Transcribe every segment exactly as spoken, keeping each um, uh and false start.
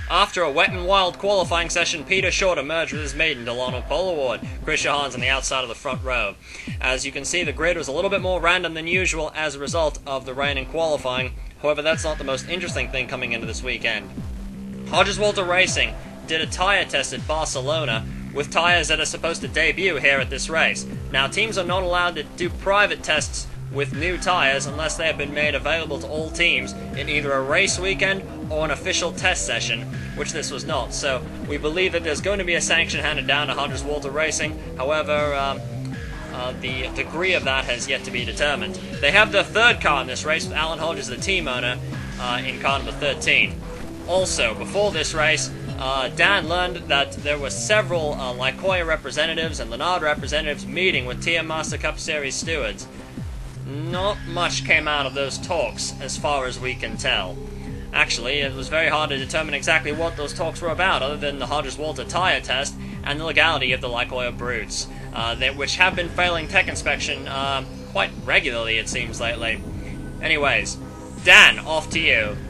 After a wet and wild qualifying session, Peter Short emerged with his maiden Delano Pole Award. Chris Johannes on the outside of the front row. As you can see, the grid was a little bit more random than usual as a result of the rain and qualifying. However, that's not the most interesting thing coming into this weekend. Hodges Walter Racing did a tyre test at Barcelona with tyres that are supposed to debut here at this race. Now, teams are not allowed to do private tests with new tyres unless they have been made available to all teams in either a race weekend or an official test session, which this was not. So we believe that there's going to be a sanction handed down to Hodges Walter Racing. However, um, uh, the degree of that has yet to be determined. They have the third car in this race with Alan Hodges, the team owner, uh, in car number thirteen. Also, before this race, uh, Dan learned that there were several uh, Lycoya representatives and Lenard representatives meeting with T M Master Cup Series stewards. Not much came out of those talks, as far as we can tell. Actually, it was very hard to determine exactly what those talks were about, other than the Hodges-Walter tyre test and the legality of the Lycoya brutes, uh, they, which have been failing tech inspection uh, quite regularly, it seems, lately. Anyways, Dan, off to you.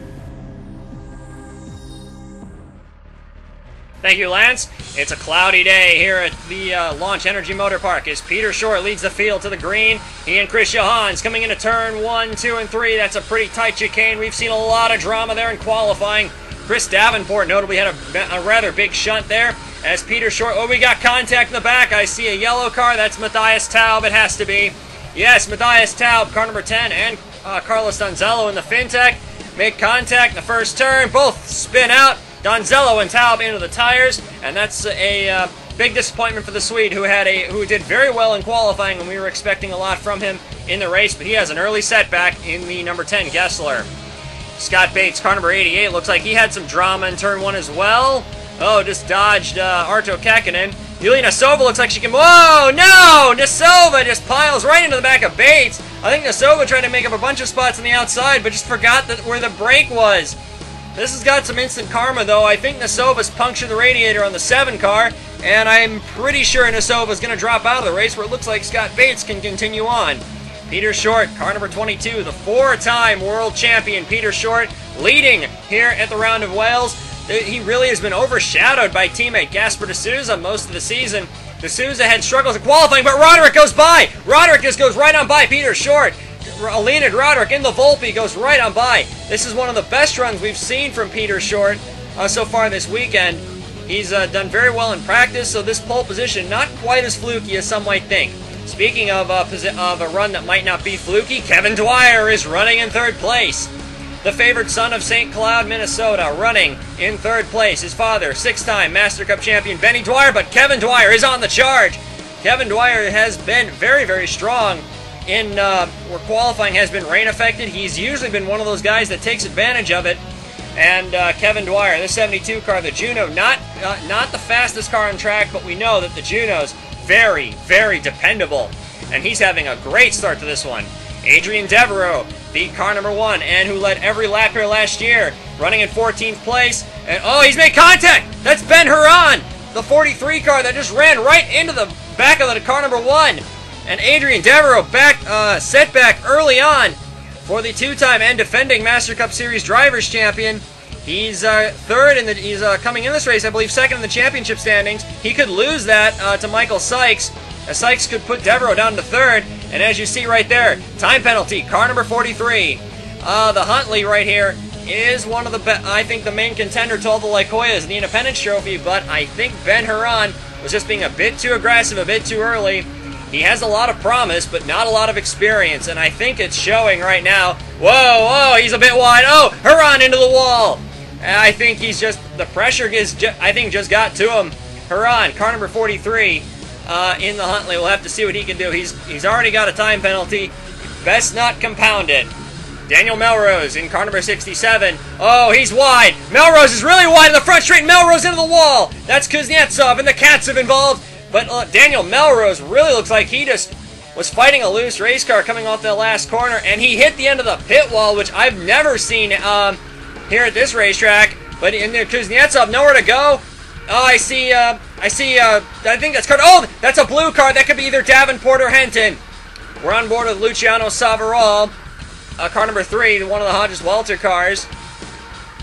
Thank you, Lance. It's a cloudy day here at the uh, Launch Energy Motorpark as Peter Short leads the field to the green. He and Chris Johannes coming into turn one, two, and three. That's a pretty tight chicane. We've seen a lot of drama there in qualifying. Chris Davenport notably had a, a rather big shunt there as Peter Short... Oh, we got contact in the back. I see a yellow car. That's Matthias Taub. It has to be. Yes, Matthias Taub, car number ten, and uh, Carlos Donzello in the FinTech make contact in the first turn. Both spin out. Donzello and Taub into the tires, and that's a uh, big disappointment for the Swede, who had a who did very well in qualifying, and we were expecting a lot from him in the race, but he has an early setback in the number ten Gessler. Scott Bates, car number eighty-eight, looks like he had some drama in turn one as well. Oh, just dodged uh, Arto Kakinen. Yulia Nasova looks like she can... Whoa, no! Nasova just piles right into the back of Bates. I think Nasova tried to make up a bunch of spots on the outside, but just forgot that where the brake was. This has got some instant karma, though. I think Nasova's punctured the radiator on the seven car, and I'm pretty sure Nasova's going to drop out of the race where it looks like Scott Bates can continue on. Peter Short, car number twenty-two, the four-time world champion Peter Short, leading here at the Round of Wales. He really has been overshadowed by teammate Gasper de Souza most of the season. De Souza had struggles in qualifying, but Roderick goes by. Roderick just goes right on by Peter Short. Leonid Roderick in the Volpe goes right on by. This is one of the best runs we've seen from Peter Short uh, so far this weekend. He's uh, done very well in practice, so this pole position not quite as fluky as some might think. Speaking of, uh, of a run that might not be fluky, Kevin Dwyer is running in third place. The favored son of Saint Cloud, Minnesota, running in third place. His father, six-time Master Cup champion Benny Dwyer, but Kevin Dwyer is on the charge. Kevin Dwyer has been very, very strong in uh, where qualifying has been rain affected. He's usually been one of those guys that takes advantage of it. And uh, Kevin Dwyer, the seventy-two car, the Juno, not uh, not the fastest car on track, but we know that the Juno's very, very dependable. And he's having a great start to this one. Adrian Devereaux, the car number one, and who led every lap here last year, running in fourteenth place. And oh, he's made contact! That's Ben Huron, the forty-three car that just ran right into the back of the car number one. And Adrian Devereaux back, uh, setback early on for the two-time and defending Master Cup Series Drivers Champion. He's uh, third in the. He's uh, coming in this race, I believe, second in the championship standings. He could lose that uh, to Michael Sykes. As Sykes could put Devereaux down to third. And as you see right there, time penalty, car number forty-three. Uh, the Huntley right here is one of the, be I think, the main contender to all the Lycoyas in the Independence Trophy. But I think Ben Huron was just being a bit too aggressive, a bit too early. He has a lot of promise, but not a lot of experience, and I think it's showing right now. Whoa, whoa, he's a bit wide. Oh, Huron into the wall. And I think he's just, the pressure is, ju I think, just got to him. Huron, car number forty-three, uh, in the Huntley. We'll have to see what he can do. He's, he's already got a time penalty. Best not compound it. Daniel Melrose in car number sixty-seven. Oh, he's wide. Melrose is really wide in the front straight. Melrose into the wall. That's Kuznetsov, and the Cats have involved. But uh, Daniel Melrose really looks like he just was fighting a loose race car coming off the last corner, and he hit the end of the pit wall, which I've never seen um, here at this racetrack. But in there, Kuznetsov, nowhere to go. Oh, I see, uh, I see, uh, I think that's car. Oh, that's a blue car. That could be either Davenport or Henton. We're on board with Luciano Savaral, uh, car number three, one of the Hodges Walter cars.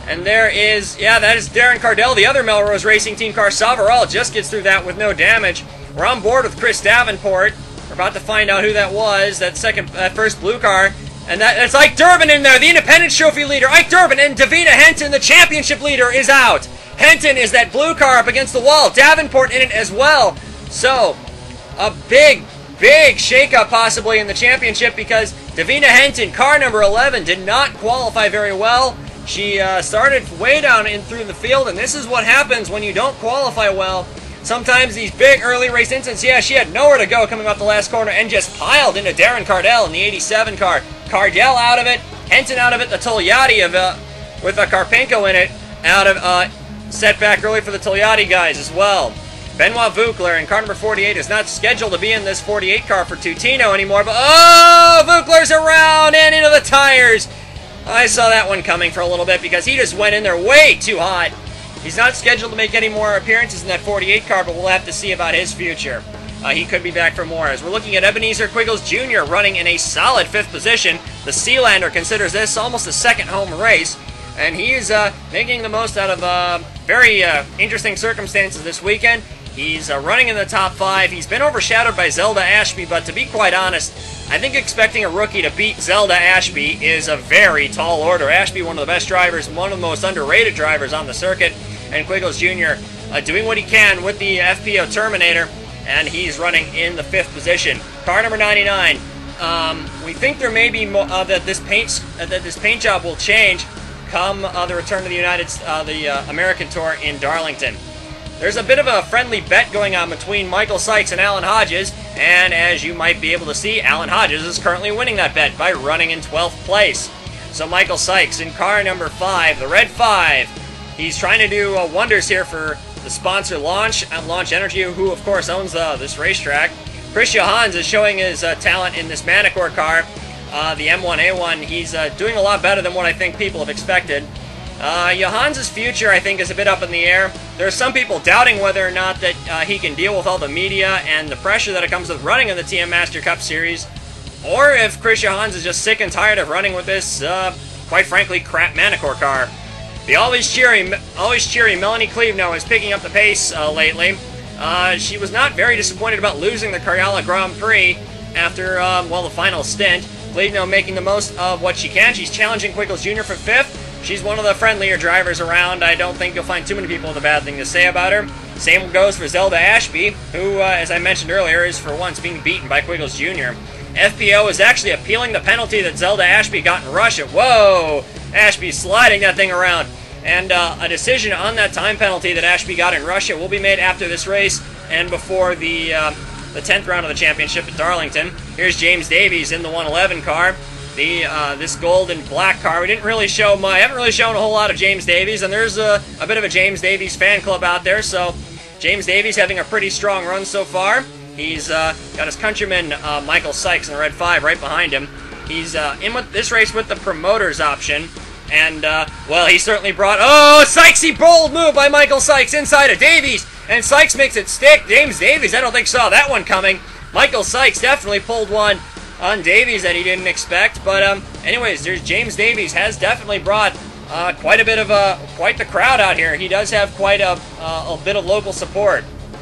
And there is, yeah, that is Darren Cardell, the other Melrose Racing Team car. Savarell just gets through that with no damage. We're on board with Chris Davenport. We're about to find out who that was, that second, that first blue car. And that, that's Ike Durbin in there, the Independence Trophy leader. Ike Durbin and Davina Henton, the championship leader, is out. Henton is that blue car up against the wall. Davenport in it as well. So, a big, big shakeup possibly in the championship because Davina Henton, car number eleven, did not qualify very well. She uh, started way down in through the field, and this is what happens when you don't qualify well. Sometimes these big early race incidents, yeah, she had nowhere to go coming off the last corner and just piled into Darren Cardell in the eighty-seven car. Cardell out of it, Henton out of it, the Togliatti of, uh, with a Karpenko in it, out of uh, setback early for the Togliatti guys as well. Benoit Vukler in car number forty-eight is not scheduled to be in this forty-eight car for Tutino anymore, but oh, Vukler's around and into the tires. I saw that one coming for a little bit because he just went in there way too hot. He's not scheduled to make any more appearances in that forty-eight car, but we'll have to see about his future. Uh, he could be back for more. As we're looking at Ebenezer Quiggles Junior running in a solid fifth position. The Sealander considers this almost a second home race, and he is uh, making the most out of uh, very uh, interesting circumstances this weekend. He's uh, running in the top five. He's been overshadowed by Zelda Ashby, but to be quite honest, I think expecting a rookie to beat Zelda Ashby is a very tall order. Ashby, one of the best drivers, one of the most underrated drivers on the circuit, and Quiggles Junior Uh, doing what he can with the F P O Terminator, and he's running in the fifth position. Car number ninety-nine. Um, we think there may be mo uh, that this paint uh, that this paint job will change come uh, the return to the United uh, the uh, American Tour in Darlington. There's a bit of a friendly bet going on between Michael Sykes and Alan Hodges, and as you might be able to see, Alan Hodges is currently winning that bet by running in twelfth place. So Michael Sykes in car number five, the red five. He's trying to do uh, wonders here for the sponsor Launch and Launch Energy, who of course owns uh, this racetrack. Chris Johans is showing his uh, talent in this Manicore car, uh, the M one A one. He's uh, doing a lot better than what I think people have expected. Uh, Johans' future, I think, is a bit up in the air. There are some people doubting whether or not that uh, he can deal with all the media and the pressure that it comes with running in the T M Master Cup Series, or if Chris Johans is just sick and tired of running with this, uh, quite frankly, crap Manicore car. The always cheery, always cheery Melanie Cleveneau is picking up the pace uh, lately. Uh, she was not very disappointed about losing the Cariala Grand Prix after, um, well, the final stint. Cleveneau making the most of what she can. She's challenging Quiggles Junior for fifth. She's one of the friendlier drivers around. I don't think you'll find too many people with a bad thing to say about her. Same goes for Zelda Ashby, who, uh, as I mentioned earlier, is for once being beaten by Quiggles Junior F P O is actually appealing the penalty that Zelda Ashby got in Russia. Whoa! Ashby sliding that thing around. And uh, a decision on that time penalty that Ashby got in Russia will be made after this race and before the uh, the tenth round of the championship at Darlington. Here's James Davies in the one eleven car. The uh, this gold and black car. We didn't really show my, haven't really shown a whole lot of James Davies, and there's a, a bit of a James Davies fan club out there. So James Davies having a pretty strong run so far. He's uh, got his countryman uh, Michael Sykes in the red five right behind him. He's uh, in with this race with the promoters option. And, uh, well, he certainly brought... Oh, Sykesy bold move by Michael Sykes inside of Davies. And Sykes makes it stick. James Davies, I don't think saw that one coming. Michael Sykes definitely pulled one on Davies that he didn't expect. But, um, anyways, there's James Davies has definitely brought uh, quite a bit of, uh, quite the crowd out here. He does have quite a, uh, a bit of local support.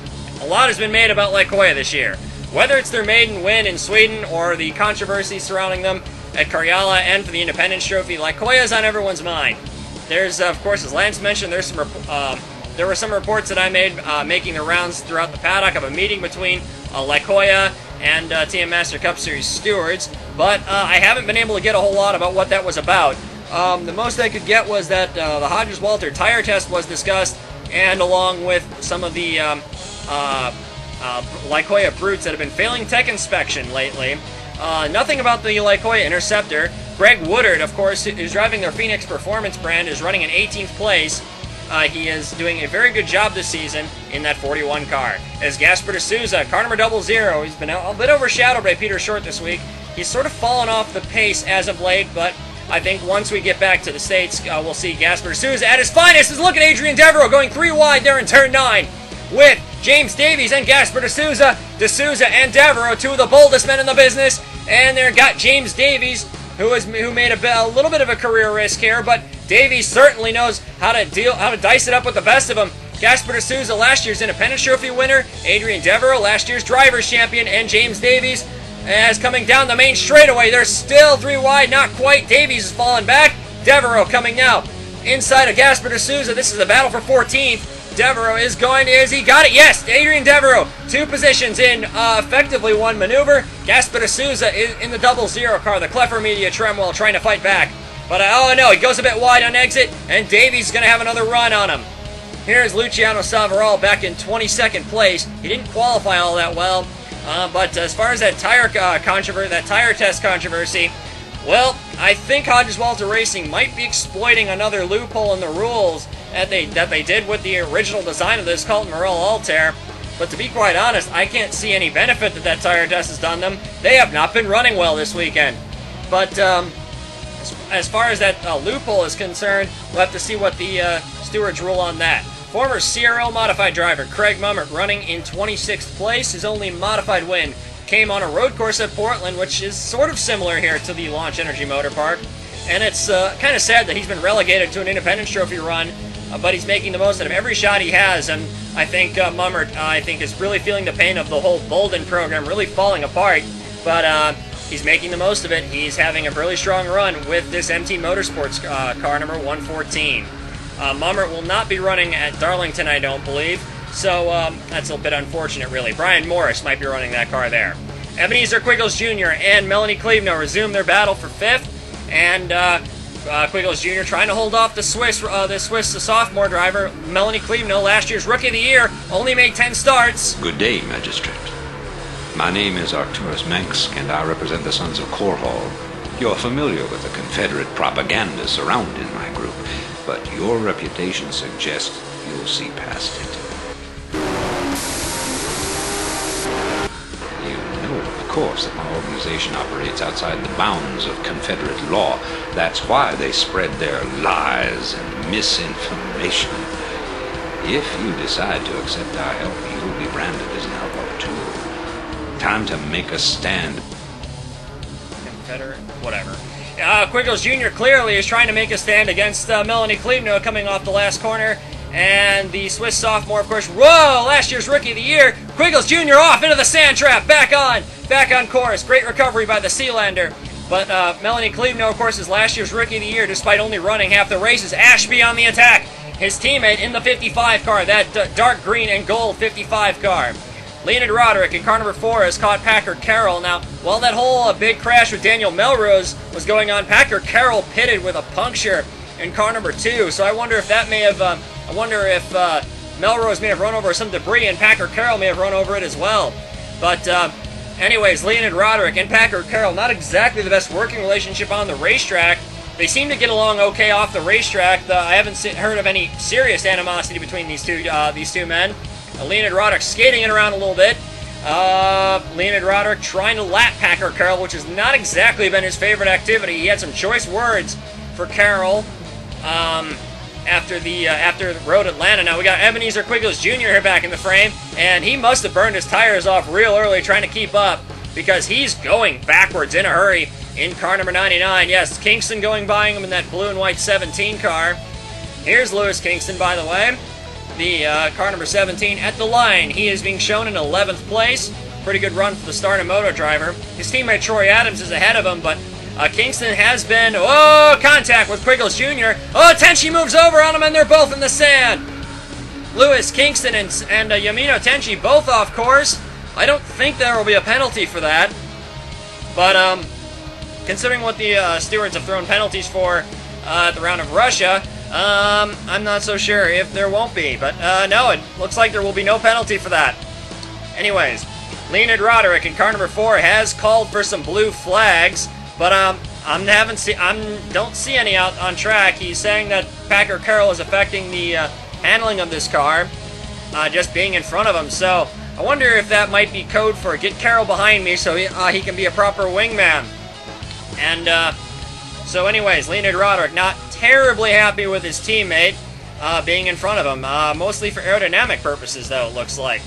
A lot has been made about Likoya this year. Whether it's their maiden win in Sweden or the controversy surrounding them at Cariala and for the Independence Trophy, Likoya is on everyone's mind. There's, uh, of course, as Lance mentioned, there's some uh, there were some reports that I made uh, making the rounds throughout the paddock of a meeting between uh, Likoya and uh, T M Master Cup Series stewards, but uh, I haven't been able to get a whole lot about what that was about. Um, the most I could get was that uh, the Hodges-Walter tire test was discussed, and along with some of the um, uh, uh, Likoya brutes that have been failing tech inspection lately. Uh, nothing about the Likoya Interceptor. Greg Woodard, of course, who's driving their Phoenix Performance brand, is running in eighteenth place. Uh, he is doing a very good job this season in that forty-one car. As Gasper de Souza, car number double zero, he's been a bit overshadowed by Peter Short this week. He's sort of fallen off the pace as of late, but I think once we get back to the States, uh, we'll see Gasper de Souza at his finest. Look at Adrian Devereaux going three wide there in turn nine with James Davies and Gasper de Souza. De Souza and Devereaux, two of the boldest men in the business. And there got James Davies, who has who made a, a little bit of a career risk here, but Davies certainly knows how to deal, how to dice it up with the best of them. Gasper D'Souza, last year's Independence Trophy winner, Adrian Devereaux, last year's Drivers' Champion, and James Davies as coming down the main straightaway. They're still three wide, not quite. Davies is falling back. Devereaux coming now inside of Gasper D'Souza. This is a battle for fourteenth. Devereaux is going, is he got it? Yes, Adrian Devereaux, two positions in uh, effectively one maneuver. Gasper D'Souza is in the double zero car, the Clever Media Tremwell trying to fight back. But uh, oh no, he goes a bit wide on exit, and Davies is going to have another run on him. Here's Luciano Savaral back in twenty-second place. He didn't qualify all that well, uh, but as far as that tire uh, controversy, that tire test controversy, well, I think Hodges Walter Racing might be exploiting another loophole in the rules that they that they did with the original design of this Colton Morel Altair. But to be quite honest, I can't see any benefit that that tire test has done them. They have not been running well this weekend. But um, as, as far as that uh, loophole is concerned, we'll have to see what the uh, stewards rule on that. Former C R L modified driver Craig Mummert running in twenty-sixth place. His only modified win came on a road course at Portland, which is sort of similar here to the Launch Energy Motorpark. And it's uh, kind of sad that he's been relegated to an Independence Trophy run, uh, but he's making the most out of every shot he has. And I think uh, Mummert, uh, I think, is really feeling the pain of the whole Bolden program really falling apart. But uh, he's making the most of it. He's having a really strong run with this M T Motorsports uh, car number one fourteen. Uh, Mummert will not be running at Darlington, I don't believe. So um, that's a bit unfortunate, really. Brian Morris might be running that car there. Ebenezer Quiggles Junior and Melanie Cleveno resume their battle for fifth. And uh, uh, Quiggles Junior trying to hold off the Swiss, uh, the Swiss sophomore driver, Melanie Cleveno, last year's Rookie of the Year, only made ten starts. Good day, Magistrate. My name is Arcturus Manx, and I represent the Sons of Corhall. You're familiar with the Confederate propaganda surrounding my group, but your reputation suggests you'll see past it. You know, of course, that my organization operates outside the bounds of Confederate law. That's why they spread their lies and misinformation. If you decide to accept our help, you'll be branded as an outlaw too. Time to make a stand. Confederate, whatever. Uh, Quiggles Junior clearly is trying to make a stand against uh, Melanie Cleveno coming off the last corner. And the Swiss sophomore, of course, whoa, last year's Rookie of the Year. Quiggles Junior off into the sand trap, back on, back on course. Great recovery by the Sealander. But uh, Melanie Cleveno, of course, is last year's Rookie of the Year, despite only running half the races. Ashby on the attack. His teammate in the fifty-five car, that uh, dark green and gold fifty-five car. Leonid Roderick in car number four has caught Packard Carroll. Now, while that whole uh, big crash with Daniel Melrose was going on, Packard Carroll pitted with a puncture in car number two. So I wonder if that may have, uh, I wonder if uh, Melrose may have run over some debris and Packard Carroll may have run over it as well. But uh, anyways, Leonid Roderick and Packard Carroll, not exactly the best working relationship on the racetrack. They seem to get along okay off the racetrack. The, I haven't seen, heard of any serious animosity between these two uh, these two men. Uh, Leonid Roderick skating it around a little bit. Uh, Leonid Roderick trying to lap Packard Carroll, which has not exactly been his favorite activity. He had some choice words for Carroll um, after the uh, after Road Atlanta. Now we got Ebenezer Quiggles Junior here back in the frame, and he must have burned his tires off real early trying to keep up because he's going backwards in a hurry in car number ninety-nine. Yes, Kingston going by him in that blue and white seventeen car. Here's Lewis Kingston, by the way. The uh, car number seventeen at the line. He is being shown in eleventh place. Pretty good run for the Starter Moto driver. His teammate Troy Adams is ahead of him, but uh, Kingston has been, oh, contact with Quiggles Junior Oh, Tenchi moves over on him, and they're both in the sand. Lewis Kingston and, and uh, Yamino Tenchi both off course. I don't think there will be a penalty for that. But, um, considering what the uh, stewards have thrown penalties for uh, at the round of Russia, Um, I'm not so sure if there won't be, but uh, no, it looks like there will be no penalty for that. Anyways, Leonid Roderick in car number four has called for some blue flags, but um, I'm haven't see I'm don't see any out on track. He's saying that Packard Carroll is affecting the uh, handling of this car, uh, just being in front of him. So I wonder if that might be code for get Carroll behind me so he, uh, he can be a proper wingman. And uh, so, anyways, Leonid Roderick not terribly happy with his teammate uh, being in front of him, uh, mostly for aerodynamic purposes, though, it looks like.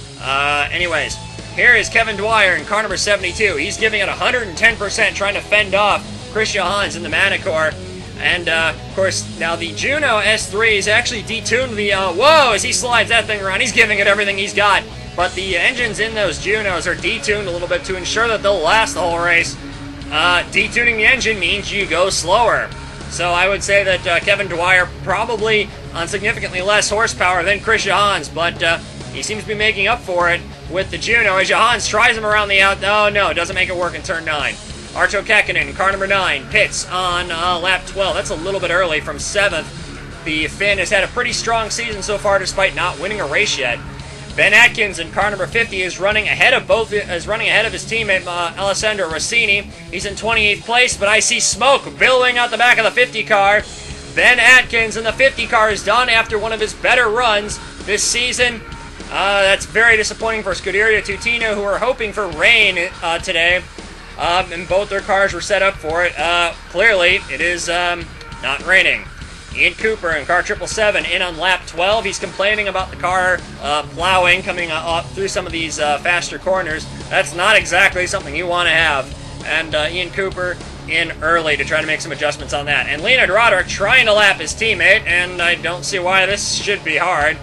Uh, anyways, here is Kevin Dwyer in car number seventy-two. He's giving it one hundred ten percent, trying to fend off Chris Johans in the Manicore. And, uh, of course, now the Juno S three is actually detuned the, uh, whoa, as he slides that thing around, he's giving it everything he's got. But the engines in those Junos are detuned a little bit to ensure that they'll last the whole race. Uh, detuning the engine means you go slower. So I would say that uh, Kevin Dwyer probably on significantly less horsepower than Chris Johans, but uh, he seems to be making up for it with the Juno as Johans tries him around the out. Oh no, doesn't make it work in turn nine. Arto Käkkinen, car number nine, pits on uh, lap twelve. That's a little bit early from seventh. The Finn has had a pretty strong season so far despite not winning a race yet. Ben Atkins in car number fifty is running ahead of both is running ahead of his teammate uh, Alessandro Rossini. He's in twenty-eighth place, but I see smoke billowing out the back of the fifty car. Ben Atkins in the fifty car is done after one of his better runs this season. Uh, that's very disappointing for Scuderia Tutino, who are hoping for rain uh, today. Um, and both their cars were set up for it. Uh, clearly, it is um, not raining. Ian Cooper in car triple seven in on lap twelve. He's complaining about the car uh, plowing, coming uh, up through some of these uh, faster corners. That's not exactly something you want to have. And uh, Ian Cooper in early to try to make some adjustments on that. And Leonard Roderick trying to lap his teammate, and I don't see why this should be hard.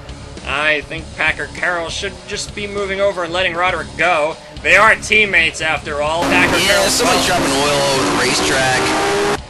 I think Packer Carroll should just be moving over and letting Roderick go. They are teammates after all. Packer yeah, Carroll. somebody dropping oil all over the racetrack.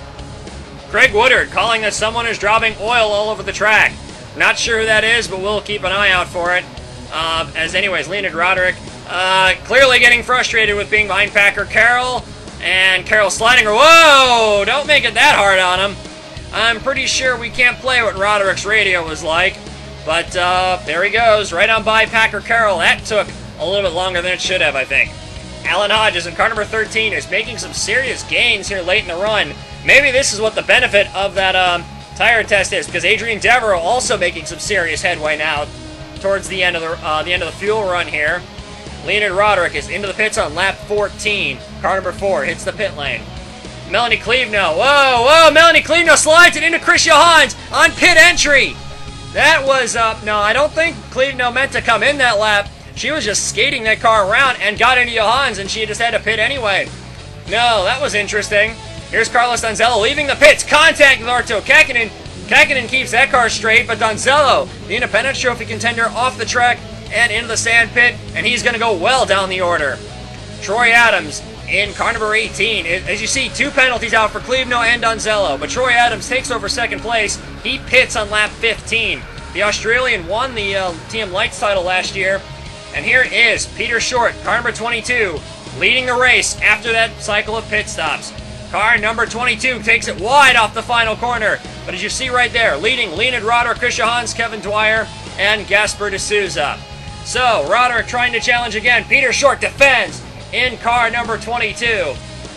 Craig Woodard calling that someone is dropping oil all over the track. Not sure who that is, but we'll keep an eye out for it. Uh, as anyways, Leonard Roderick uh, clearly getting frustrated with being behind Packer Carroll. And Carroll sliding her. Whoa! Don't make it that hard on him. I'm pretty sure we can't play what Roderick's radio was like. But uh, there he goes, right on by Packer Carroll. That took a little bit longer than it should have, I think. Alan Hodges in car number thirteen is making some serious gains here late in the run. Maybe this is what the benefit of that um, tire test is, because Adrian Devereaux also making some serious headway now towards the end of the uh, the end of the fuel run here. Leonard Roderick is into the pits on lap fourteen. Car number four hits the pit lane. Melanie Cleaveno, whoa, whoa, Melanie Cleaveno slides it into Chris Johans on pit entry. That was, uh, no, I don't think Cleaveno meant to come in that lap. She was just skating that car around and got into Johans, and she just had to pit anyway. No, that was interesting. Here's Carlos Donzello leaving the pits. Contact with Arto Käkkinen. Käkkinen keeps that car straight, but Donzello, the Independence Trophy contender, off the track and into the sand pit, and he's going to go well down the order. Troy Adams in car number eighteen. As you see, two penalties out for Cleaveno and Donzello, but Troy Adams takes over second place. He pits on lap fifteen. The Australian won the uh, T M Lights title last year. And here is Peter Short, car number twenty-two, leading the race after that cycle of pit stops. Car number twenty-two takes it wide off the final corner. But as you see right there, leading Leonard Roderick, Chris Johans, Kevin Dwyer, and Gasper D'Souza. So, Roderick trying to challenge again. Peter Short defends in car number twenty-two.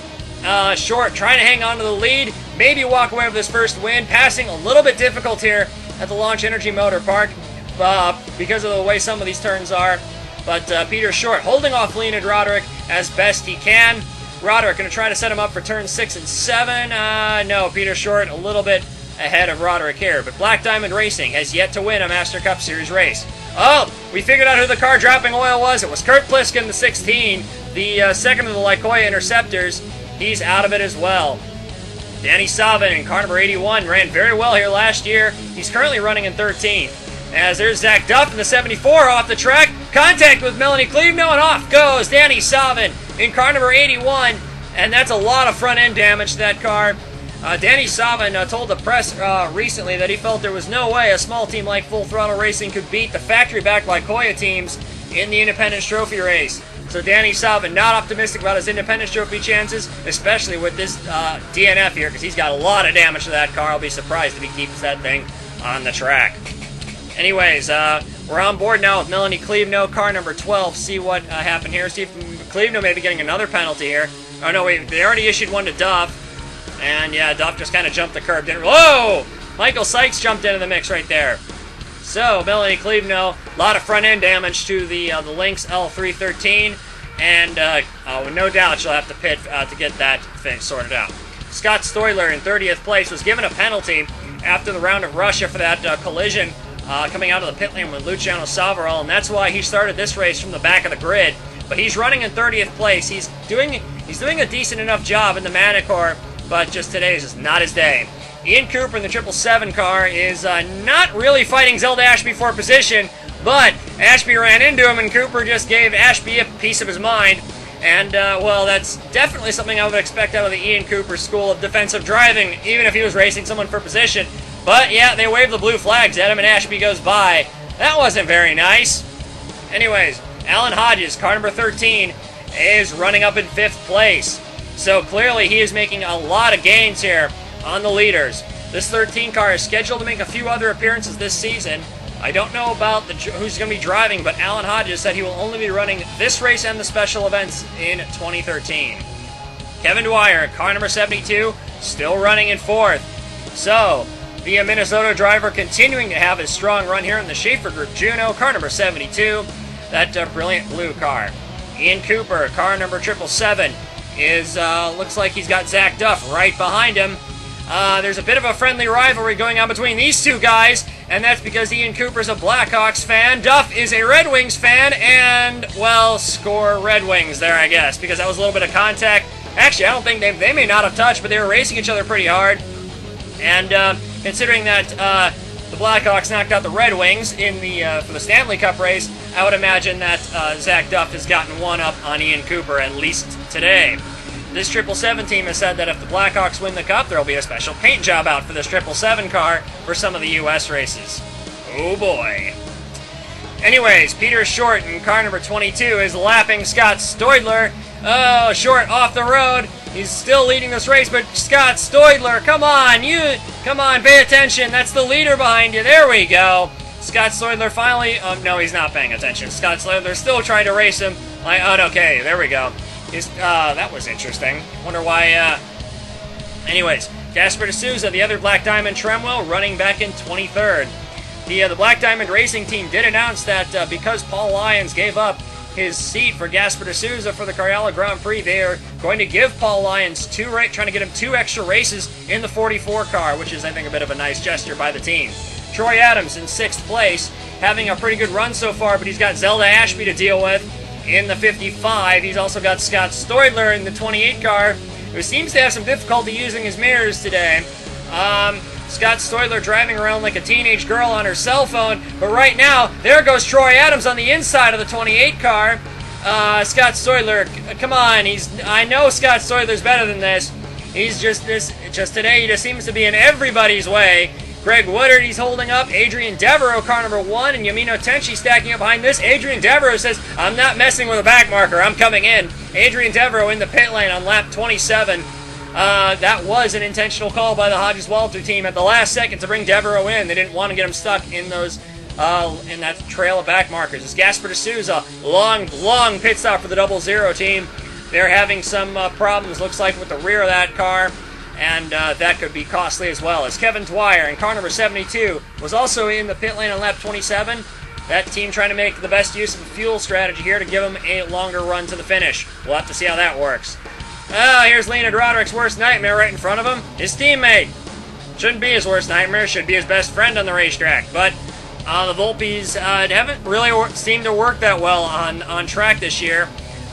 Uh, Short trying to hang on to the lead, maybe walk away with his first win. Passing a little bit difficult here at the Launch Energy Motorpark uh, because of the way some of these turns are. But uh, Peter Short holding off Leonard Roderick as best he can. Roderick going to try to set him up for turn six and seven. Uh, no, Peter Short a little bit ahead of Roderick here. But Black Diamond Racing has yet to win a Master Cup Series race. Oh, we figured out who the car dropping oil was. It was Kurt Pliskin, the sixteen, the uh, second of the Lycoya Interceptors. He's out of it as well. Danny Savin in car number eighty-one ran very well here last year. He's currently running in thirteenth. As there's Zach Duff in the seventy-four off the track. Contact with Melanie Cleaveno, and off goes Danny Savin in car number eighty-one. And that's a lot of front-end damage to that car. Uh, Danny Savin uh, told the press uh, recently that he felt there was no way a small team like Full Throttle Racing could beat the factory-backed Lycoya teams in the Independence Trophy race. So Danny Savin not optimistic about his Independence Trophy chances, especially with this uh, D N F here, because he's got a lot of damage to that car. I'll be surprised if he keeps that thing on the track. Anyways, uh, we're on board now with Melanie Cleaveno, car number twelve. See what uh, happened here. See if Cleaveno may be getting another penalty here. Oh, no, wait, they already issued one to Duff. And, yeah, Duff just kind of jumped the curb. Didn't, whoa! Michael Sykes jumped into the mix right there. So, Melanie Cleaveno, a lot of front-end damage to the uh, the Lynx L three thirteen. And, uh, uh, no doubt she'll have to pit uh, to get that fix sorted out. Scott Stoiler in thirtieth place was given a penalty after the round of Russia for that uh, collision uh, coming out of the pit lane with Luciano Savarol, and that's why he started this race from the back of the grid. But he's running in thirtieth place. He's doing he's doing a decent enough job in the Manicore, but just today is just not his day. Ian Cooper in the triple seven car is uh, not really fighting Zelda Ashby for position, but Ashby ran into him, and Cooper just gave Ashby a piece of his mind. And, uh, well, that's definitely something I would expect out of the Ian Cooper School of Defensive Driving, even if he was racing someone for position. But, yeah, they wave the blue flags at him, and Ashby goes by. That wasn't very nice. Anyways, Alan Hodges, car number thirteen, is running up in fifth place. So, clearly, he is making a lot of gains here on the leaders. This thirteen car is scheduled to make a few other appearances this season. I don't know about the, who's going to be driving, but Alan Hodges said he will only be running this race and the special events in twenty thirteen. Kevin Dwyer, car number seventy-two, still running in fourth. So, the Minnesota driver continuing to have his strong run here in the Schaefer Group Juno, car number seventy-two, that uh, brilliant blue car. Ian Cooper, car number triple seven, is, uh, looks like he's got Zach Duff right behind him. Uh, there's a bit of a friendly rivalry going on between these two guys, and that's because Ian Cooper's a Blackhawks fan, Duff is a Red Wings fan, and, well, score Red Wings there, I guess, because that was a little bit of contact. Actually, I don't think they, they may not have touched, but they were racing each other pretty hard. And uh, considering that uh, the Blackhawks knocked out the Red Wings in the uh, for the Stanley Cup race, I would imagine that uh, Zach Duff has gotten one up on Ian Cooper, at least today. This triple seven team has said that if the Blackhawks win the Cup, there will be a special paint job out for this triple seven car for some of the U S races. Oh boy. Anyways, Peter Short in car number twenty-two is lapping Scott Stoidler. Oh, Short off the road. He's still leading this race, but Scott Stoidler, come on, you, come on, pay attention. That's the leader behind you. There we go. Scott Stoidler finally, um, no, he's not paying attention. Scott Stoidler's still trying to race him. Like, oh, okay, there we go. Is, uh, that was interesting. Wonder why, uh... Anyways, Casper D'Souza, the other Black Diamond Tremwell, running back in twenty-third. The, uh, the Black Diamond Racing Team did announce that uh, because Paul Lyons gave up his seat for Gasper D'Souza for the Carriala Grand Prix, they are going to give Paul Lyons two, ra trying to get him two extra races in the forty-four car, which is, I think, a bit of a nice gesture by the team. Troy Adams in sixth place, having a pretty good run so far, but he's got Zelda Ashby to deal with in the fifty-five. He's also got Scott Stoidler in the twenty-eight car, who seems to have some difficulty using his mirrors today. Um, Scott Stoidler driving around like a teenage girl on her cell phone, but right now, there goes Troy Adams on the inside of the twenty-eight car. Uh, Scott Stoidler, come on, he's, I know Scott Stoidler's better than this. He's just this, just today, he just seems to be in everybody's way. Greg Woodard, he's holding up. Adrian Devereaux, car number one, and Yamino Tenchi stacking up behind this. Adrian Devereaux says, I'm not messing with a back marker, I'm coming in. Adrian Devereaux in the pit lane on lap twenty-seven. Uh, that was an intentional call by the Hodges-Walter team at the last second to bring Devereaux in. They didn't want to get him stuck in those, uh, in that trail of back markers. It's Gasper D'Souza, long, long pit stop for the double zero team. They're having some uh, problems, looks like, with the rear of that car, and uh, that could be costly as well. As Kevin Dwyer in car number seventy-two was also in the pit lane on lap twenty-seven. That team trying to make the best use of a fuel strategy here to give him a longer run to the finish. We'll have to see how that works. Oh, here's Leonard Roderick's worst nightmare right in front of him. His teammate. Shouldn't be his worst nightmare, should be his best friend on the racetrack. But uh, the Volpes uh, haven't really seemed to work that well on, on track this year.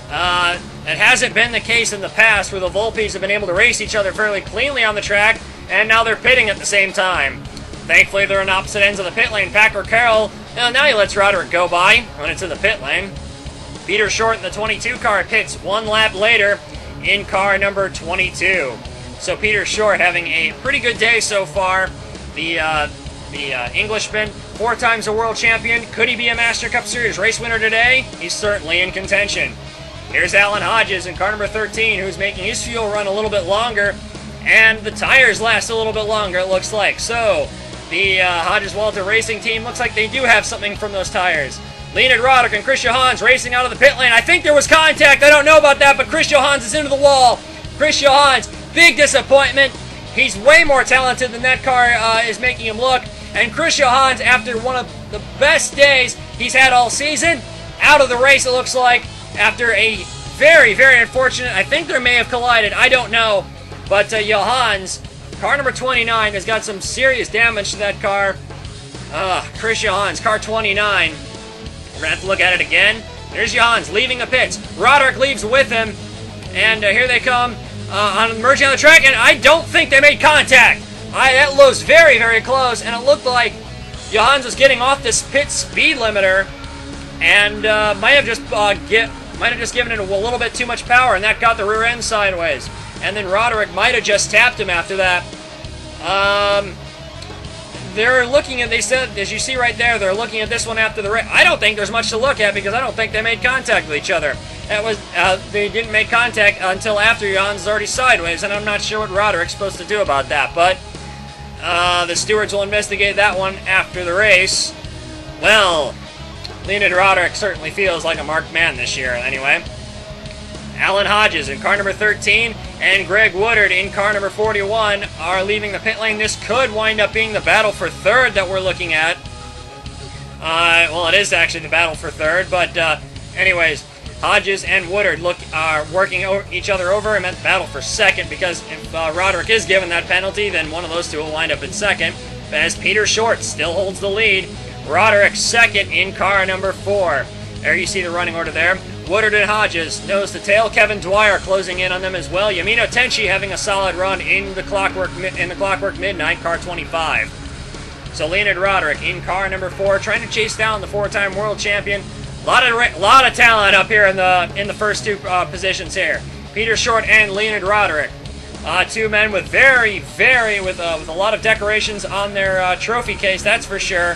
Uh, it hasn't been the case in the past where the Volpes have been able to race each other fairly cleanly on the track, and now they're pitting at the same time. Thankfully, they're on opposite ends of the pit lane. Packer Carroll, well, now he lets Roderick go by when it's in the pit lane. Peter Short in the twenty-two car pits one lap later in car number twenty-two. So Peter Short having a pretty good day so far. The uh, the uh, Englishman, four times a world champion. Could he be a Master Cup Series race winner today? He's certainly in contention. Here's Alan Hodges in car number thirteen, who's making his fuel run a little bit longer, and the tires last a little bit longer, it looks like. So the uh, Hodges-Walter Racing Team looks like they do have something from those tires. Leonard Roderick and Chris Johans racing out of the pit lane. I think there was contact. I don't know about that, but Chris Johans is into the wall. Chris Johans, big disappointment. He's way more talented than that car uh, is making him look. And Chris Johans, after one of the best days he's had all season, out of the race, it looks like, after a very, very unfortunate, I think they may have collided, I don't know. But uh, Johans, car number twenty-nine, has got some serious damage to that car. Uh, Chris Johans, car twenty-nine. We're going to have to look at it again. There's Johans leaving the pits. Roderick leaves with him. And uh, here they come uh, on merging on the track. And I don't think they made contact. I, that was very, very close, and it looked like Johans was getting off this pit speed limiter, and uh, might have just uh, get might have just given it a little bit too much power, and that got the rear end sideways. And then Roderick might have just tapped him after that. Um, they're looking at, they said, as you see right there, they're looking at this one after the race. I don't think there's much to look at because I don't think they made contact with each other. That was uh, they didn't make contact until after Johans was already sideways, and I'm not sure what Roderick's supposed to do about that. But uh, the stewards will investigate that one after the race. Well, Leonid Roderick certainly feels like a marked man this year, anyway. Alan Hodges in car number thirteen and Greg Woodard in car number forty-one are leaving the pit lane. This could wind up being the battle for third that we're looking at. Uh, well, it is actually the battle for third, but uh, anyways, Hodges and Woodard look are working each other over. It meant battle for second because if uh, Roderick is given that penalty, then one of those two will wind up in second. As Peter Short still holds the lead. Roderick second in car number four. There you see the running order there. Woodard and Hodges nose to tail. Kevin Dwyer closing in on them as well. Yamino Tenchi having a solid run in the Clockwork in the Clockwork Midnight, car twenty-five. So Leonid Roderick in car number four, trying to chase down the four-time world champion. A lot of lot of talent up here in the in the first two uh, positions here. Peter Short and Leonid Roderick, uh, two men with very very with uh, with a lot of decorations on their uh, trophy case. That's for sure.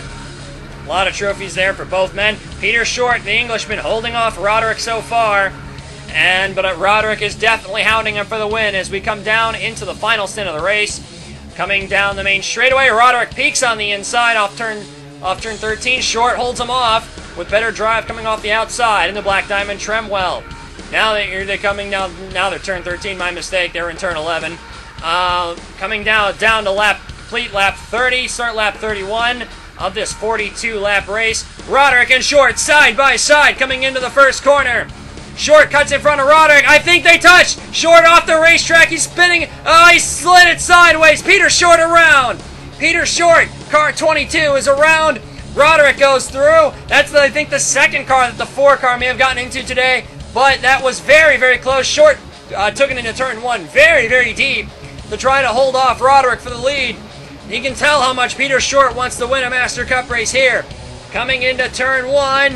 A lot of trophies there for both men. Peter Short, the Englishman, holding off Roderick so far. And but uh, Roderick is definitely hounding him for the win as we come down into the final stint of the race. Coming down the main straightaway, Roderick peaks on the inside off turn off turn thirteen. Short holds him off with better drive coming off the outside in the Black Diamond Tremwell. Now they're, they're coming down. Now they're turn thirteen. My mistake. They're in turn eleven. Uh, coming down down to lap complete lap thirty. Start lap thirty-one. Of this forty-two lap race. Roderick and Short side by side coming into the first corner. Short cuts in front of Roderick. I think they touched. Short off the racetrack. He's spinning. Oh, he slid it sideways. Peter Short around. Peter Short, car twenty-two, is around. Roderick goes through. That's, I think, the second car that the four car may have gotten into today. But that was very, very close. Short uh, took it into turn one very, very deep to try to hold off Roderick for the lead. You can tell how much Peter Short wants to win a Master Cup race here. Coming into turn one.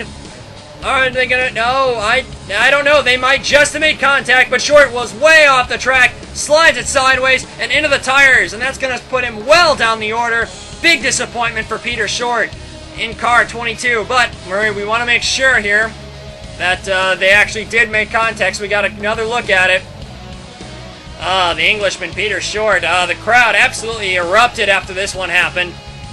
Are they gonna? No, I I don't know. They might just have made contact, but Short was way off the track, slides it sideways and into the tires, and that's gonna put him well down the order. Big disappointment for Peter Short in car twenty-two. But Murray, we want to make sure here that uh, they actually did make contact. So we got another look at it. Ah, uh, the Englishman, Peter Short. Uh, the crowd absolutely erupted after this one happened.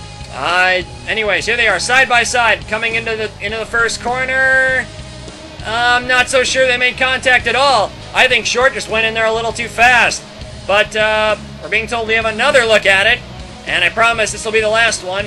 Uh, anyways, here they are, side by side, coming into the into the first corner. I'm not so sure they made contact at all. I think Short just went in there a little too fast. But uh, we're being told we have another look at it, and I promise this will be the last one.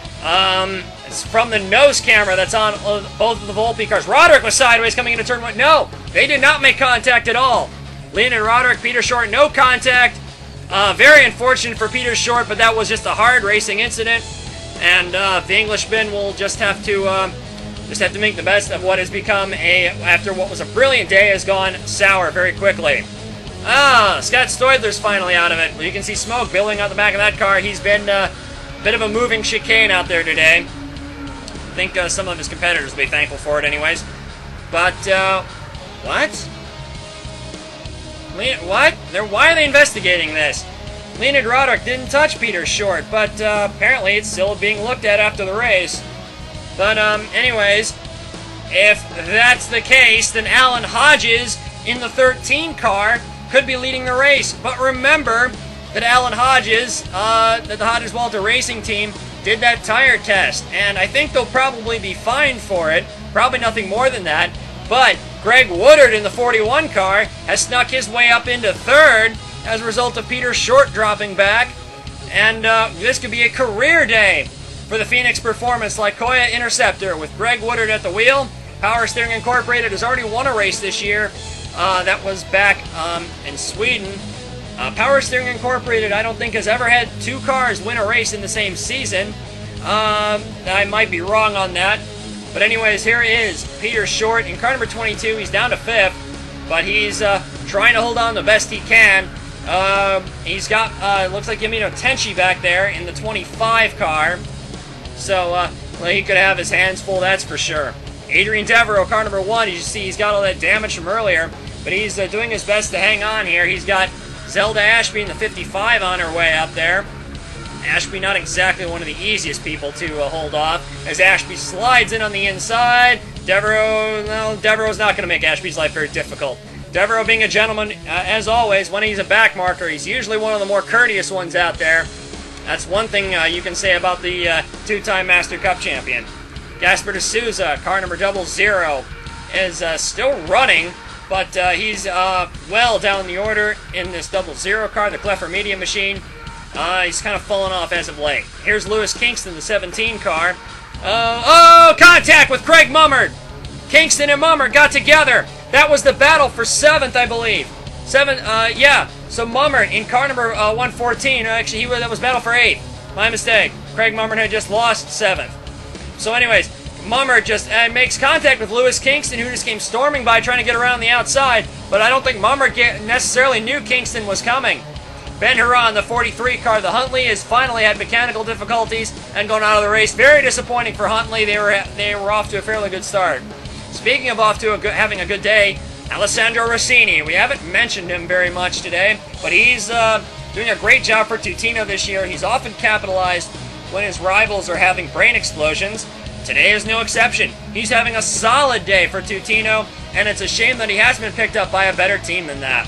Um, it's from the nose camera that's on both of the Volpe cars. Roderick was sideways coming into turn one. No, they did not make contact at all. Leonid Roderick, Peter Short, no contact. Uh, very unfortunate for Peter Short, but that was just a hard racing incident. And uh, the Englishman will just have to uh, just have to make the best of what has become a, after what was a brilliant day, has gone sour very quickly. Ah, Scott Stoidler's finally out of it. You can see smoke billowing out the back of that car. He's been uh, a bit of a moving chicane out there today. I think uh, some of his competitors will be thankful for it anyways. But, uh, what? What? They're, why are they investigating this? Leonid Roderick didn't touch Peter Short, but uh, apparently it's still being looked at after the race. But um, anyways, if that's the case, then Alan Hodges in the thirteen car could be leading the race. But remember that Alan Hodges, uh, that the Hodges Walter Racing Team, did that tire test, and I think they'll probably be fined for it. Probably nothing more than that. But Greg Woodard in the forty-one car has snuck his way up into third as a result of Peter Short dropping back. And uh, this could be a career day for the Phoenix Performance Lycoya Interceptor with Greg Woodard at the wheel. Power Steering Incorporated has already won a race this year. Uh, that was back um, in Sweden. Uh, Power Steering Incorporated, I don't think, has ever had two cars win a race in the same season. Um, I might be wrong on that. But anyways, here is Peter Short in car number twenty-two. He's down to fifth, but he's uh, trying to hold on the best he can. Uh, he's got, uh, looks like Yamino Tenchi back there in the twenty-five car. So, uh, well, he could have his hands full, that's for sure. Adrian Devereaux, car number one, you see he's got all that damage from earlier, but he's uh, doing his best to hang on here. He's got Zelda Ashby in the fifty-five on her way up there. Ashby not exactly one of the easiest people to uh, hold off, as Ashby slides in on the inside. Devereaux, well, Devereaux's not going to make Ashby's life very difficult. Devereaux being a gentleman, uh, as always, when he's a back marker, he's usually one of the more courteous ones out there. That's one thing uh, you can say about the uh, two-time Master Cup champion. Gasper de Souza, car number double zero, is uh, still running, but uh, he's uh, well down the order in this double zero car, the Cleffer Media machine. Uh, he's kind of fallen off as of late. Here's Lewis Kingston, the seventeen car. Uh, oh, contact with Craig Mummert! Kingston and Mummert got together. That was the battle for seventh, I believe. Seven, uh, yeah. So Mummert in car number uh, one fourteen, actually, he was, that was battle for eighth. My mistake. Craig Mummert had just lost seventh. So anyways, Mummert just uh, makes contact with Lewis Kingston, who just came storming by trying to get around the outside, but I don't think Mummert necessarily knew Kingston was coming. Ben Huron, the forty-three car, the Huntley, has finally had mechanical difficulties and gone out of the race. Very disappointing for Huntley. They were they were off to a fairly good start. Speaking of off to a good, having a good day, Alessandro Rossini. We haven't mentioned him very much today, but he's uh, doing a great job for Tutino this year. He's often capitalized when his rivals are having brain explosions. Today is no exception. He's having a solid day for Tutino, and it's a shame that he hasn't been picked up by a better team than that.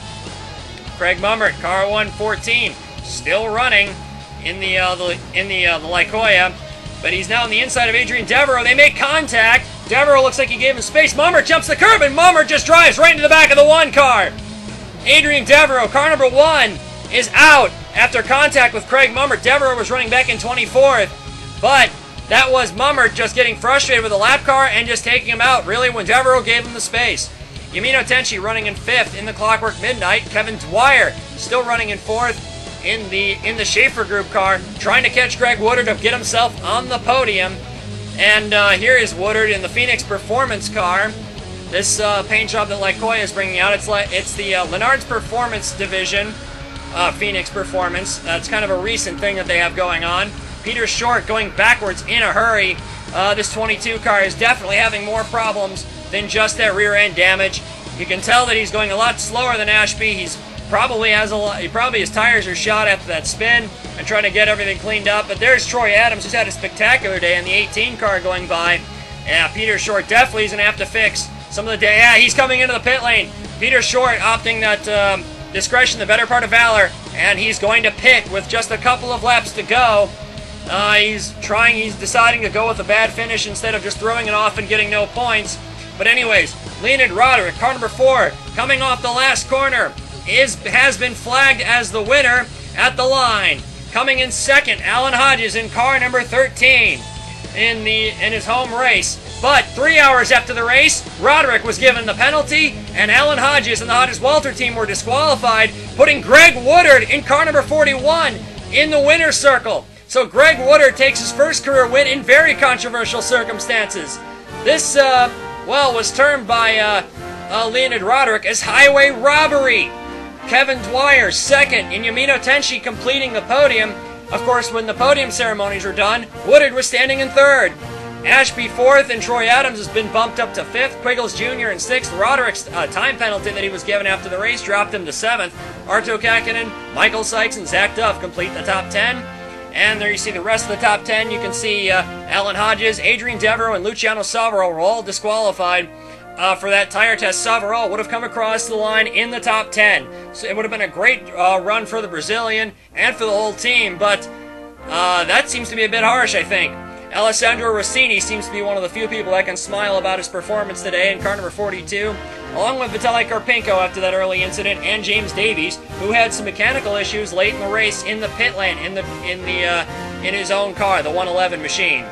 Craig Mummert, car one fourteen, still running in the uh, the in the uh, the Lycoya, but he's now on the inside of Adrian Devereaux. They make contact. Devereaux looks like he gave him space. Mummert jumps the curb, and Mummert just drives right into the back of the one car. Adrian Devereaux, car number one, is out after contact with Craig Mummert. Devereaux was running back in twenty-fourth, but that was Mummert just getting frustrated with the lap car and just taking him out, really, when Devereaux gave him the space. Yamino Tenchi running in fifth in the Clockwork Midnight. Kevin Dwyer still running in fourth in the in the Schaefer Group car, trying to catch Greg Woodard to get himself on the podium. And uh, here is Woodard in the Phoenix Performance car. This uh, paint job that Lycoya is bringing out, it's like it's the uh, Lennard's Performance division, uh, Phoenix Performance. That's kind of a recent thing that they have going on. Peter Short going backwards in a hurry. Uh, this twenty-two car is definitely having more problems than just that rear end damage. You can tell that he's going a lot slower than Ashby. He's probably has a lot, he probably his tires are shot after that spin and trying to get everything cleaned up. But there's Troy Adams, who's had a spectacular day in the eighteen car going by. Yeah, Peter Short definitely is gonna have to fix some of the day. Yeah, he's coming into the pit lane. Peter Short opting that um, discretion, the better part of valor, and he's going to pit with just a couple of laps to go. Uh, he's trying, he's deciding to go with a bad finish instead of just throwing it off and getting no points. But anyways, Leonid Roderick, car number four, coming off the last corner, is has been flagged as the winner at the line. Coming in second, Alan Hodges in car number thirteen in the in his home race. But three hours after the race, Roderick was given the penalty, and Alan Hodges and the Hodges-Walter team were disqualified, putting Greg Woodard in car number forty-one in the winner's circle. So Greg Woodard takes his first career win in very controversial circumstances. This, uh, well, was termed by uh, uh, Leonid Roderick as highway robbery. Kevin Dwyer second, and Yamino Tenchi completing the podium. Of course, when the podium ceremonies were done, Woodard was standing in third. Ashby fourth, and Troy Adams has been bumped up to fifth. Quiggles Junior in sixth. Roderick's uh, time penalty that he was given after the race dropped him to seventh. Arto Kakinen, Michael Sykes, and Zach Duff complete the top ten. And there you see the rest of the top ten. You can see uh, Alan Hodges, Adrian Devereaux, and Luciano Savaro were all disqualified uh, for that tire test. Savaro would have come across the line in the top ten. So it would have been a great uh, run for the Brazilian and for the whole team, but uh, that seems to be a bit harsh, I think. Alessandro Rossini seems to be one of the few people that can smile about his performance today in car number forty-two, along with Vitaly Karpenko after that early incident, and James Davies, who had some mechanical issues late in the race in the pit lane in the in the uh, in his own car, the one eleven machine.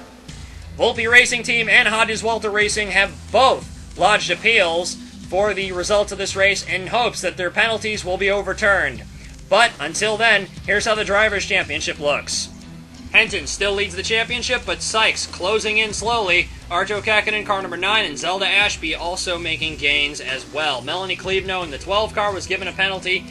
Volpe Racing Team and Hodges-Walter Racing have both lodged appeals for the results of this race in hopes that their penalties will be overturned. But until then, here's how the Drivers' Championship looks. Henton still leads the championship, but Sykes closing in slowly. Arto Kakinen, car number nine, and Zelda Ashby also making gains as well. Melanie Cleveno in the twelve car was given a penalty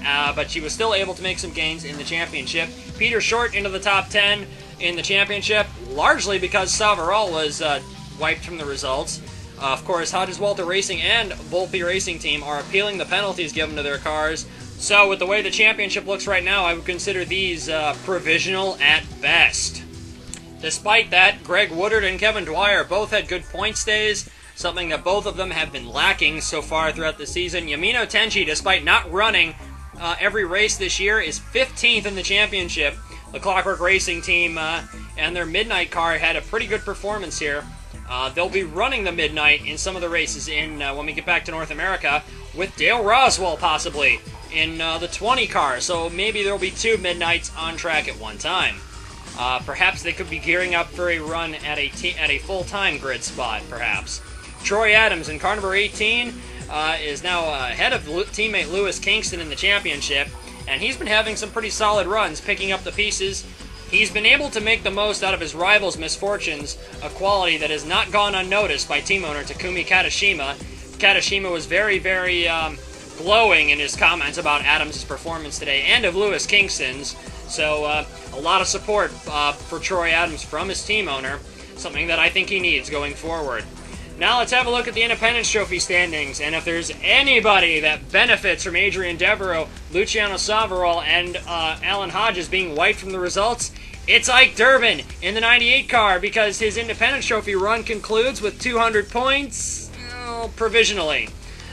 uh, but she was still able to make some gains in the championship. Peter Short into the top ten in the championship, largely because Savarol was uh, wiped from the results. Uh, of course, Hodges Walter Racing and Volpe Racing Team are appealing the penalties given to their cars. So with the way the championship looks right now, I would consider these uh, provisional at best. Despite that, Greg Woodard and Kevin Dwyer both had good point stays, something that both of them have been lacking so far throughout the season. Yamino Tenchi, despite not running uh, every race this year, is fifteenth in the championship. The Clockwork Racing Team uh, and their Midnight car had a pretty good performance here. Uh, they'll be running the Midnight in some of the races in uh, when we get back to North America, with Dale Roswell possibly in uh, the twenty car, so maybe there'll be two Midnights on track at one time. Uh, perhaps they could be gearing up for a run at a te at a full-time grid spot, perhaps. Troy Adams in car number eighteen uh, is now uh, ahead of teammate Lewis Kingston in the championship, and he's been having some pretty solid runs, picking up the pieces. He's been able to make the most out of his rival's misfortunes, a quality that has not gone unnoticed by team owner Takumi Katashima. Katashima was very, very um, glowing in his comments about Adams' performance today, and of Lewis Kingston's. So uh, a lot of support uh, for Troy Adams from his team owner, something that I think he needs going forward. Now let's have a look at the Independence Trophy standings, and if there's anybody that benefits from Adrian Devereaux, Luciano Savarol, and uh, Alan Hodges being wiped from the results, it's Ike Durbin in the ninety-eight car, because his Independence Trophy run concludes with two hundred points, oh, provisionally.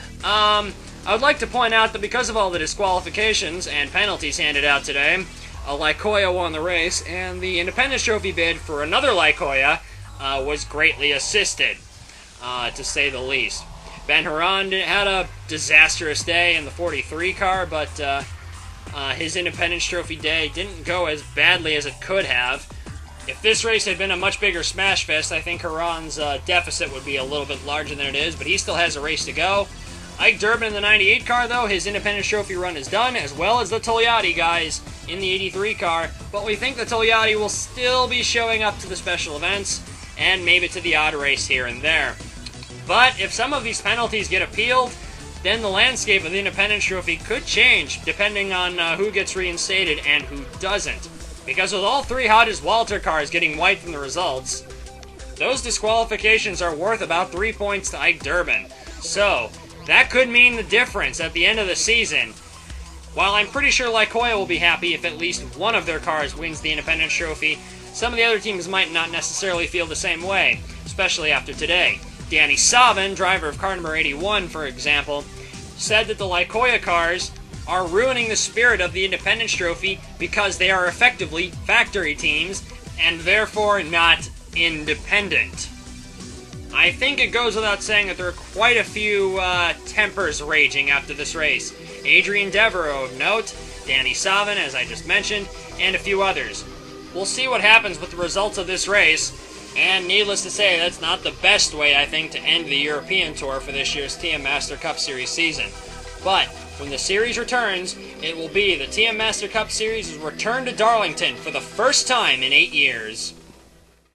Um, I would like to point out that because of all the disqualifications and penalties handed out today, a Lycoya won the race, and the Independence Trophy bid for another Lycoya uh, was greatly assisted. Uh, to say the least. Ben Haran had a disastrous day in the forty-three car, but uh, uh, his Independence Trophy day didn't go as badly as it could have. If this race had been a much bigger smash fest, I think Haran's uh, deficit would be a little bit larger than it is, but he still has a race to go. Ike Durbin in the ninety-eight car, though, his Independence Trophy run is done, as well as the Togliatti guys in the eighty-three car, but we think the Togliatti will still be showing up to the special events, and maybe to the odd race here and there. But if some of these penalties get appealed, then the landscape of the Independence Trophy could change, depending on uh, who gets reinstated and who doesn't. Because with all three Hodges Walter cars getting wiped from the results, those disqualifications are worth about three points to Ike Durbin. So, that could mean the difference at the end of the season. While I'm pretty sure Lycoya will be happy if at least one of their cars wins the Independence Trophy, some of the other teams might not necessarily feel the same way, especially after today. Danny Savin, driver of car number eighty-one, for example, said that the Lycoya cars are ruining the spirit of the Independence Trophy because they are effectively factory teams and therefore not independent. I think it goes without saying that there are quite a few uh, tempers raging after this race. Adrian Devereaux of note, Danny Savin, as I just mentioned, and a few others. We'll see what happens with the results of this race. And needless to say, that's not the best way, I think, to end the European Tour for this year's T M Master Cup Series season. But when the series returns, it will be the T M Master Cup Series' return to Darlington for the first time in eight years.